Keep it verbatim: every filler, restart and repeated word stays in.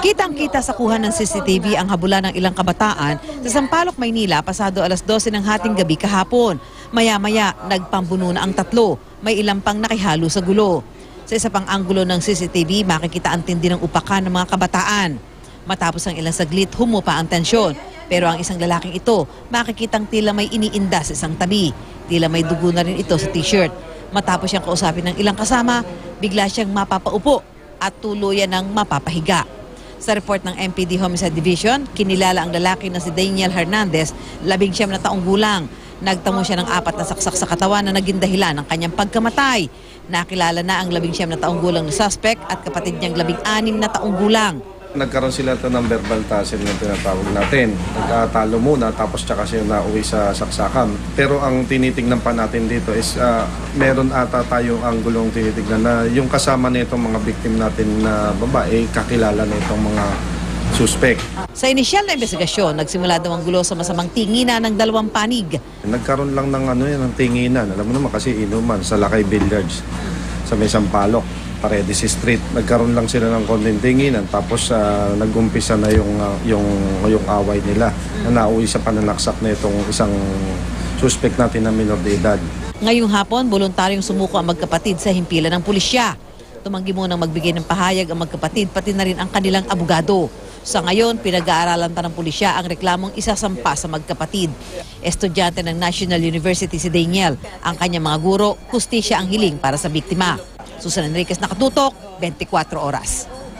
Kitang-kita sa kuha ng C C T V ang habulan ng ilang kabataan sa Sampaloc, Maynila pasado alas dose ng hating gabi kahapon. Maya-maya, nagpambuno na ang tatlo. May ilang pang nakihalo sa gulo. Sa isa pang anggulo ng C C T V, makikita ang tindi ng upakan ng mga kabataan. Matapos ang ilang saglit, humupa ang tensyon. Pero ang isang lalaking ito, makikitang tila may iniinda sa isang tabi. Tila may dugo na rin ito sa t-shirt. Matapos siyang kausapin ng ilang kasama, bigla siyang mapapaupo at tuluyan ng mapapahiga. Sa report ng M P D Homicide Division, kinilala ang lalaki na si Daniel Hernandez, labing siyam na taong gulang. Nagtamo siya ng apat na saksak sa katawan na naging dahilan ng kanyang pagkamatay. Nakilala na ang labing siyam na taong gulang na suspect at kapatid niyang labing anim na taong gulang. Nagkaroon sila ito ng verbal tussle na tinatawag natin. Nagkatalo muna tapos tsaka siya nauwi sa saksakan. Pero ang tinitignan pa natin dito is uh, meron ata tayong anggulong tinitignan na yung kasama nitong mga victim natin na babae kakilala na itong mga suspect. Sa inisyal na investigasyon, nagsimula daw ang gulo sa masamang tinginan ng dalawang panig. Nagkaroon lang ng ano yan, ng tinginan. Alam mo naman kasi inuman sa Lakay Billiards sa may Sampaloc, Paredes Street. Nagkaroon lang sila ng konting tinginan tapos uh, nag-umpisa na yung, uh, yung, yung away nila na nauwi sa pananaksak na itong isang suspect natin na minor de edad. Ngayong hapon, voluntaryong sumuko ang magkapatid sa himpilan ng pulisya. Tumanggi munang magbigay ng pahayag ang magkapatid pati na rin ang kanilang abogado. Sa ngayon, pinag-aaralan pa ng pulisya ang reklamong isasampa sa magkapatid. Estudyante ng National University si Daniel. Ang kanyang mga guro, hustisya ang hiling para sa biktima. Susan Enriquez, nakatutok, twenty-four oras.